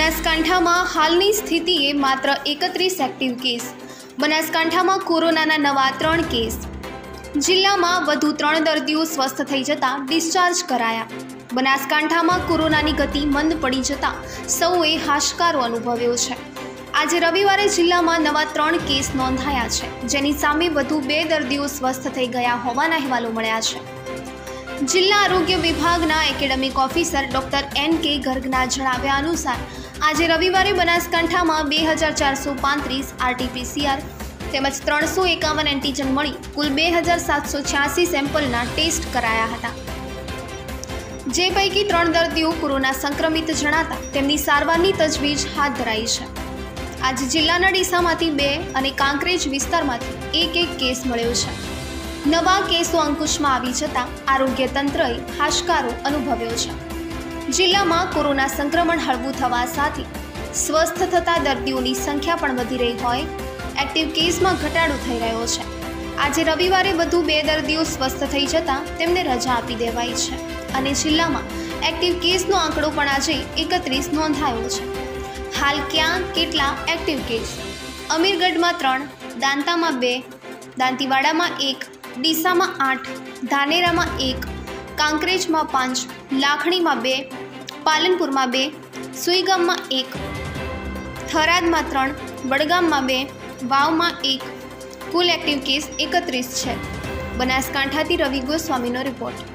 બનાસકાંઠામાં હાલની સ્થિતિએ માત્ર 31 એક્ટિવ કેસ। બનાસકાંઠામાં કોરોનાના નવા 3 કેસ। જિલ્લામાં વધુ 3 દર્દીઓ સ્વસ્થ થઈ જતા ડિસ્ચાર્જ કરાયા। બનાસકાંઠામાં કોરોનાની ગતિ મંદ પડી જતા સૌએ હાશકારો અનુભવ્યો છે। આજે રવિવારે જિલ્લામાં નવા 3 કેસ નોંધાયા છે, જેની સામે વધુ 2 દર્દીઓ સ્વસ્થ થઈ ગયા હોવાના અહેવાલો મળ્યા છે। જિલ્લા આરોગ્ય વિભાગના એકેડેમિક ઓફિસર ડોક્ટર N.K. ગર્ગના જણાવ્યા અનુસાર આજે રવિવારે બનાસકાંઠામાં 2435 RT-PCR તેમજ 351 એન્ટીજન મળી કુલ 2786 સેમ્પલના ટેસ્ટ કરાયા હતા, જે પૈકી 3 દર્દીઓ કોરોના સંક્રમિત જણાતા તેમની સારવારની તજવીજ હાથ ધરાઈ છે। આજે જિલ્લાના ડીસામાંથી 2 અને કાંકરેજ વિસ્તારમાંથી એક કેસ મળ્યો છે। નવા કેસો અંકુશમાં આવી જતા આરોગ્ય તંત્રએ હાશકારો અનુભવ્યો છે। જિલ્લામાં કોરોના સંક્રમણ હળવું થવા સાથે સ્વસ્થ થતા દર્દીઓની સંખ્યા પણ વધી રહી હોય એક્ટિવ કેસમાં ઘટાડો થઈ રહ્યો છે। આજે રવિવારે વધુ 2 દર્દીઓ સ્વસ્થ થઈ જતા તેમને રજા આપી દેવાઈ છે અને જિલ્લામાં એક્ટિવ કેસનો આંકડો પણ આજે 31 નોંધાયો છે। હાલ ક્યાં કેટલા એક્ટિવ કેસ? અમીરગઢમાં 3, દાંતામાં 2, દાંતીવાડામાં 1, ડીસામાં 8, ધાનેરામાં 1, કાંકરેજમાં 5, લાખણીમાં 2, પાલનપુરમાં 2, સુઈગામમાં 1, થરાદમાં 3, વડગામમાં 2, વાવમાં 1। કુલ એક્ટિવ કેસ 31 છે। બનાસકાંઠાથી રવિ ગોસ્વામીનો રિપોર્ટ।